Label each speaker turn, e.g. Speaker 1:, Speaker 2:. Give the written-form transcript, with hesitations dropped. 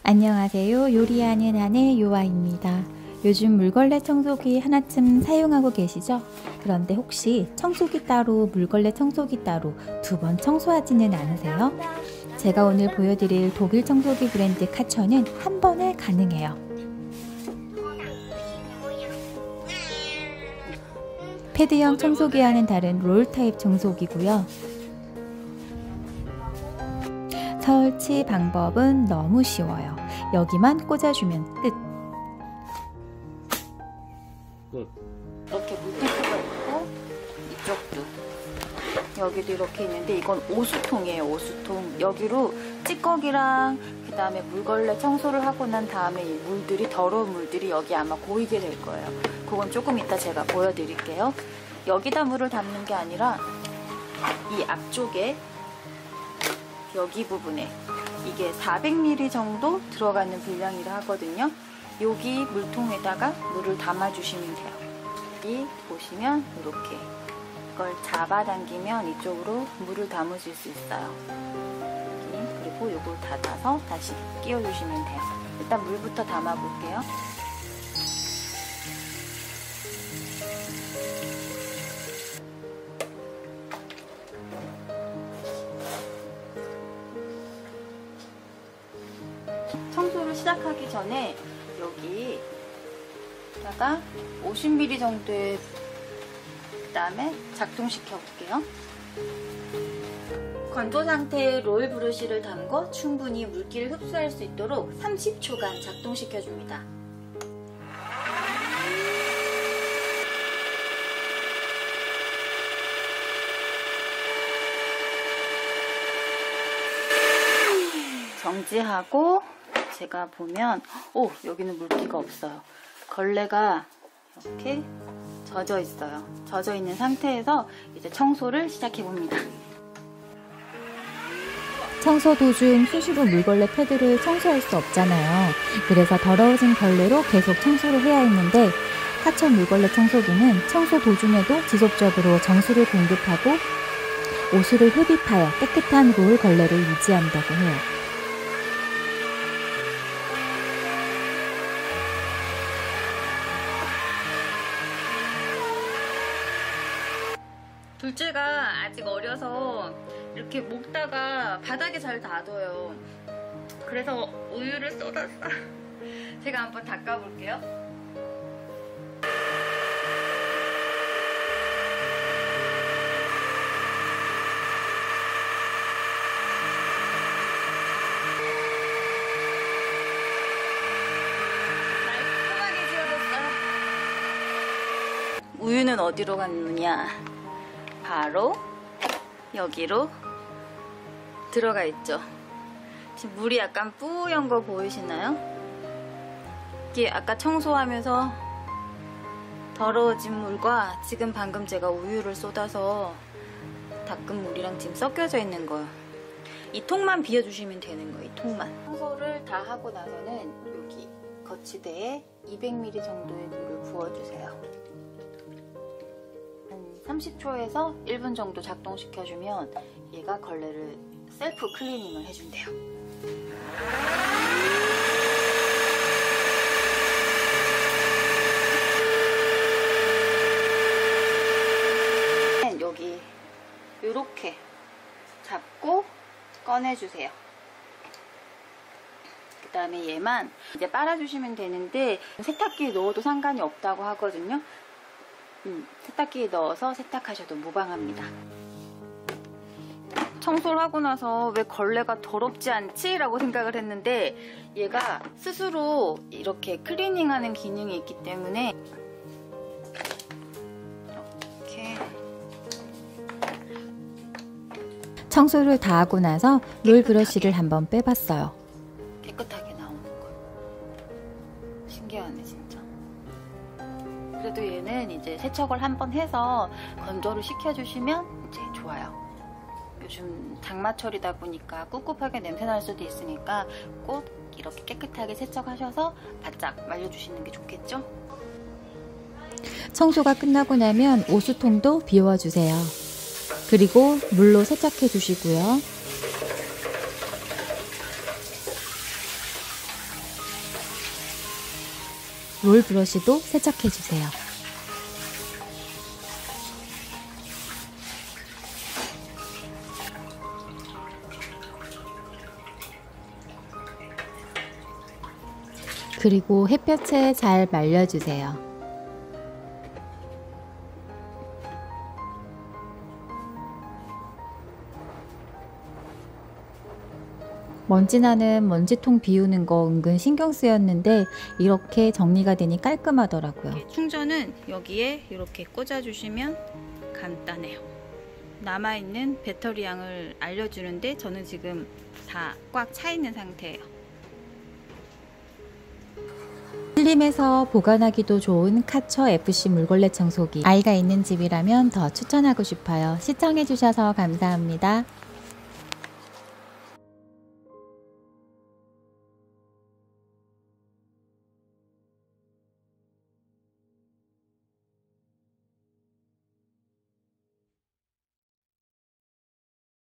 Speaker 1: 안녕하세요. 요리하는 한의 요아입니다. 요즘 물걸레 청소기 하나쯤 사용하고 계시죠? 그런데 혹시 청소기 따로 물걸레 청소기 따로 두 번 청소하지는 않으세요? 제가 오늘 보여드릴 독일 청소기 브랜드 카처는 한 번에 가능해요. 패드형 청소기와는 다른 롤 타입 청소기고요. 설치 방법은 너무 쉬워요. 여기만 꽂아주면 끝.
Speaker 2: 이렇게 물티슈가 있고 이쪽도 여기도 이렇게 있는데 이건 오수통이에요. 오수통. 여기로 찌꺼기랑 그 다음에 물걸레 청소를 하고 난 다음에 이 물들이 더러운 물들이 여기 아마 고이게 될 거예요. 그건 조금 이따 제가 보여드릴게요. 여기다 물을 담는 게 아니라 이 앞쪽에 여기 부분에 이게 400ml 정도 들어가는 분량이라 하거든요. 여기 물통에다가 물을 담아주시면 돼요. 여기 보시면 이렇게 이걸 잡아당기면 이쪽으로 물을 담으실 수 있어요. 그리고 이걸 닫아서 다시 끼워주시면 돼요. 일단 물부터 담아볼게요. 청소를 시작하기 전에 여기다가 50ml 정도의 그다음에 작동시켜 볼게요. 건조 상태의 롤 브러쉬를 담궈 충분히 물기를 흡수할 수 있도록 30초간 작동시켜 줍니다. 정지하고 제가 보면 여기는 물기가 없어요. 걸레가 이렇게 젖어 있어요. 젖어 있는 상태에서 이제 청소를 시작해 봅니다.
Speaker 1: 청소 도중 수시로 물걸레 패드를 청소할 수 없잖아요. 그래서 더러워진 걸레로 계속 청소를 해야 했는데 카처 물걸레 청소기는 청소 도중에도 지속적으로 정수를 공급하고 오수를 흡입하여 깨끗한 롤 걸레를 유지한다고 해요.
Speaker 2: 둘째가 아직 어려서 이렇게 먹다가 바닥에 잘 놔둬요. 그래서 우유를 쏟았어. 제가 한번 닦아볼게요. 깔끔하게 지워졌어요. 우유는 어디로 갔느냐? 바로 여기로 들어가 있죠. 지금 물이 약간 뿌연 거 보이시나요? 이게 아까 청소하면서 더러워진 물과 지금 방금 제가 우유를 쏟아서 닦은 물이랑 지금 섞여져 있는 거예요. 이 통만 비워주시면 되는 거예요. 이 통만. 청소를 다 하고 나서는 여기 거치대에 200ml 정도의 물을 부어주세요. 30초에서 1분 정도 작동시켜주면 얘가 걸레를 셀프 클리닝을 해준대요. 여기 이렇게 잡고 꺼내주세요. 그 다음에 얘만 이제 빨아주시면 되는데 세탁기에 넣어도 상관이 없다고 하거든요. 세탁기에 넣어서 세탁하셔도 무방합니다. 청소를 하고 나서 왜 걸레가 더럽지 않지? 라고 생각을 했는데 얘가 스스로 이렇게 클리닝하는 기능이 있기 때문에 이렇게
Speaker 1: 청소를 다 하고 나서 롤 브러쉬를 한번 빼봤어요.
Speaker 2: 깨끗하게 나오는 거예요. 신기하네 진짜. 그래도 얘는 이제 세척을 한번 해서 건조를 시켜주시면 이제 좋아요. 요즘 장마철이다 보니까 꿉꿉하게 냄새 날 수도 있으니까 꼭 이렇게 깨끗하게 세척하셔서 바짝 말려주시는 게 좋겠죠?
Speaker 1: 청소가 끝나고 나면 오수통도 비워주세요. 그리고 물로 세척해 주시고요. 롤 브러쉬도 세척해주세요. 그리고 햇볕에 잘 말려주세요. 먼지 나는 먼지통 비우는 거 은근 신경 쓰였는데 이렇게 정리가 되니 깔끔하더라고요.
Speaker 2: 충전은 여기에 이렇게 꽂아주시면 간단해요. 남아있는 배터리 양을 알려주는데 저는 지금 다 꽉 차 있는 상태예요.
Speaker 1: 슬림해서 보관하기도 좋은 카처 FC 물걸레 청소기. 아이가 있는 집이라면 더 추천하고 싶어요. 시청해주셔서 감사합니다.